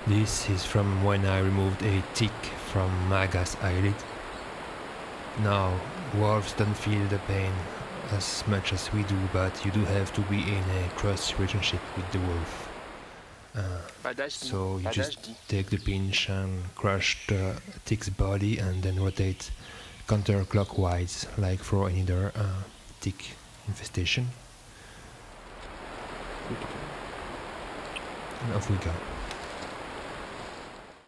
This is from when I removed a tick from Maga's eyelid. Now, wolves don't feel the pain as much as we do, but you do have to be in a close relationship with the wolf. So you just take the pinch and crush the tick's body and then rotate counterclockwise, like for any other tick infestation. And off we go.